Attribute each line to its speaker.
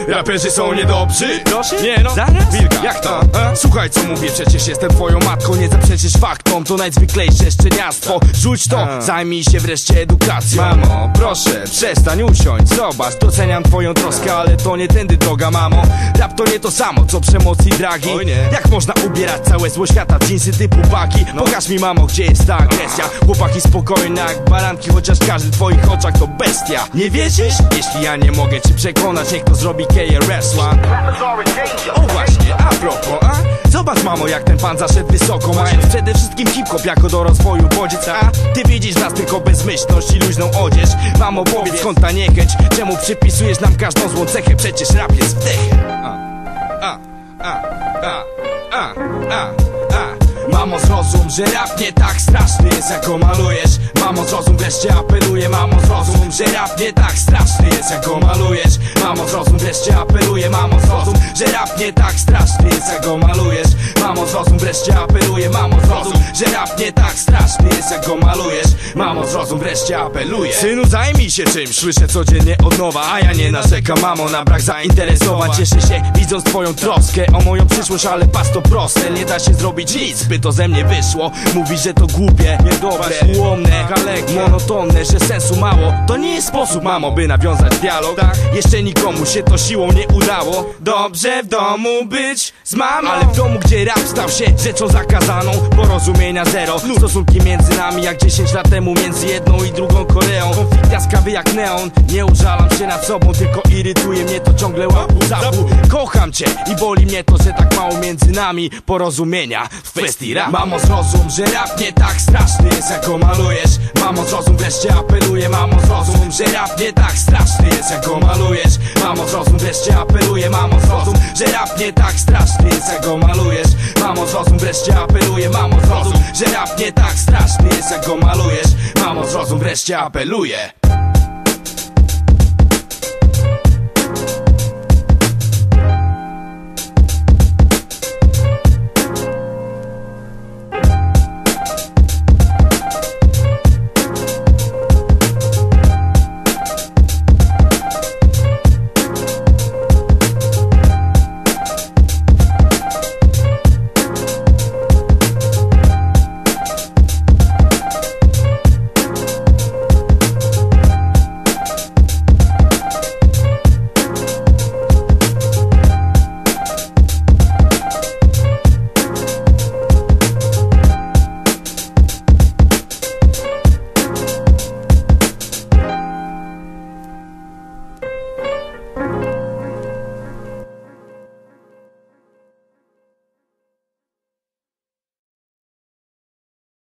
Speaker 1: raperzy są niedobrzy?
Speaker 2: Proszę?
Speaker 1: Nie no,
Speaker 2: Zaraz?
Speaker 1: Wilka, jak to? Słuchaj co mówię, przecież jestem twoją matką. Nie zaprzeczysz faktom, to najzwyklejsze szczeniactwo. Rzuć to, zajmij się wreszcie edukacją. Mamo, proszę, przestań, usiądź, zobacz. Doceniam twoją troskę, ale to nie tędy droga, mamo. Rap to nie to samo, co przemoc i dragi.
Speaker 2: Oj nie.
Speaker 1: Jak można ubierać całe zło świata, dżinsy typu baki? Pokaż mi, mamo, gdzie jest ta agresja. Chłopaki spokojne jak baranki, chociaż każdy w twoich oczach to bestia. Nie wierzysz? Jeśli ja nie mogę ci przekonać, niech to zrobi KRS-One. O właśnie, a propos, zobacz, mamo, jak ten pan zaszedł wysoko, mając przede wszystkim hip-hop jako do rozwoju bodziec. A ty widzisz nas tylko bezmyślność i luźną odzież. Mamo, powiedz, skąd ta niechęć? Czemu przypisujesz nam każdą złą cechę? Przecież rap jest wdechem. Mamo, zrozum, że rap nie tak straszny jest, jak go malujesz. Mamo, zrozum, wreszcie apeluję. Mamo, zrozum, że rap nie tak straszny jest, jak go malujesz. Mamo, zrozum, wreszcie apeluję. Mamo, zrozum, że rap nie tak straszny jest, jak go malujesz. Mamo, zrozum, wreszcie apeluję. Mamo, zrozum, że rap nie tak straszny jest, jak go malujesz. Mamo, zrozum, wreszcie apeluję. Synu, zajmij się czymś, słyszę codziennie od nowa, a ja nie narzekam, mamo, na brak zainteresowań. Cieszę się, widząc twoją troskę o moją przyszłość, ale pas to proste, nie da się zrobić nic, by to ze mnie wyszło. Mówisz, że to głupie, niedobre, ułomne, monotonne, że sensu mało. To nie jest sposób, mamo, by nawiązać dialog. Jeszcze nikomu się to siłą nie udało. Dobrze w domu być z mamą, ale w domu, gdzie rap stał się rzeczą zakazaną, porozumienia zero. Stosunki między nami jak 10 lat temu między jedną i drugą Koreą. Konflikt jaskawy jak neon. Nie użalam się nad sobą, tylko irytuje mnie to ciągle łapu zapu. Kocham cię i boli mnie to, że tak mało między nami porozumienia w kwestii rap. Mamo, zrozum, że rap nie tak straszny jest, jak go malujesz. Mamo, zrozum, wreszcie apeluję. Mamo, zrozum, że rap nie tak straszny jest, jak go malujesz. Mamo, zrozum, wreszcie apeluję. Mamo, zrozum, że rap nie tak straszny jest, jak go malujesz. Mamo, zrozum, wreszcie apeluję. Mamo, zrozum, że rap nie tak straszny jest, jak go malujesz. Mamo, zrozum, wreszcie apeluję.